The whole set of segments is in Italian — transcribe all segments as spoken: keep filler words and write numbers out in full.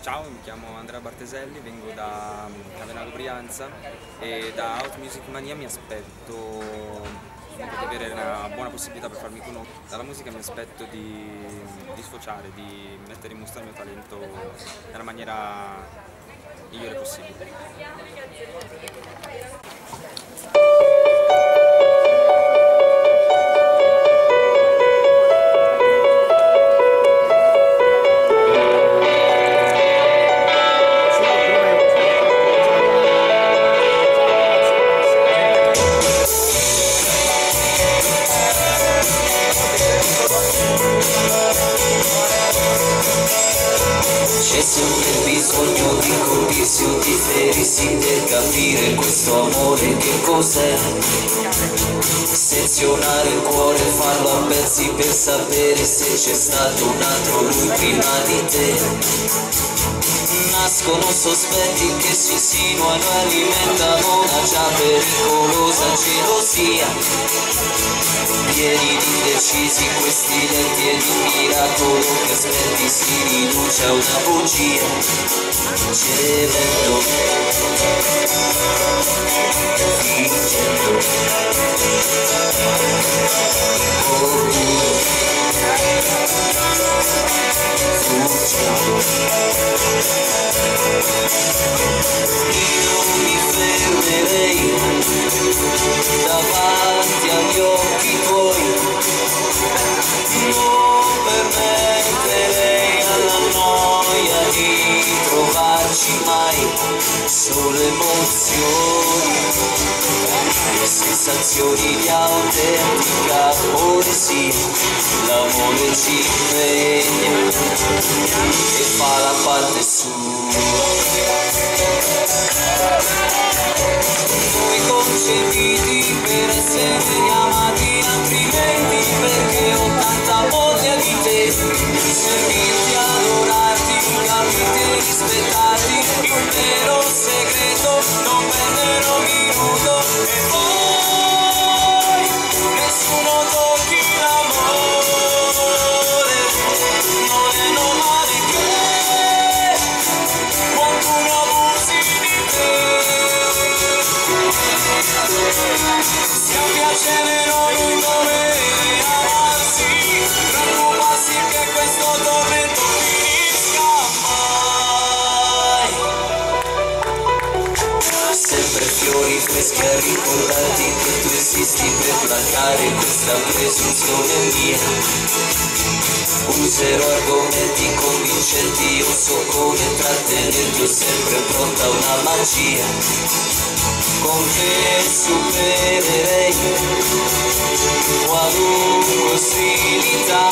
Ciao, mi chiamo Andrea Barteselli, vengo da Cavenago Brianza e da Out Music Mania mi aspetto comunque di avere una buona possibilità per farmi conoscere. Dalla musica mi aspetto di, di sfociare, di mettere in mostra il mio talento nella maniera migliore possibile. C'è sempre bisogno di colpirsi o di ferirsi per capire questo amore che cos'è. Sezionare il cuore, farlo a pezzi per sapere se c'è stato un altro lui prima di te. Nascono sospetti che si insinuano e alimentano una già pericolosa gelosia. Pieni di indecisi questi letti ed il miracolo che aspetti si riduce a una bugia. Cedendo, fingendo, oppure fuggendo. Io mi fermerei davanti agli occhi tuoi, non permetterei alla noia di trovarci mai solo emozioni, sensazioni di autentica poesia. L'amore ci impegna e fa la parte sua. Noi concepiti per essere amati, altrimenti perché ho tanta voglia di te, di servirti, adorarti, capirti e rispettarti, il vero segreto, non perdere un minuto e poi nessuno tocchi l'amore, non è normale che qualcuno abusi di te. Se a piacere non lui dovere amarsi, preoccuparsi che questo tormento finisca mai. Sempre fiori freschi a ricordarti che tu esisti per placare questa presunzione mia. Userò argomenti convincenti, io so come trattenerti, ho sempre pronta una magia. Con te supererei qualunque ostilità,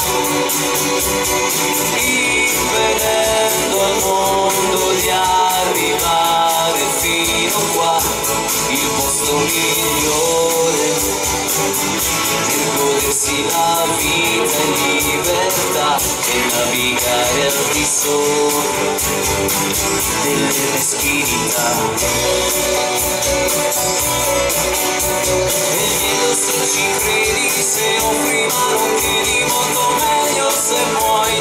impedendo al mondo di arrivare fino qua, il posto migliore per godersi la vita in libertà e navigare al di sopra delle meschinità. E vedo se ci credi, se offri ma non chiedi, molto meglio se puoi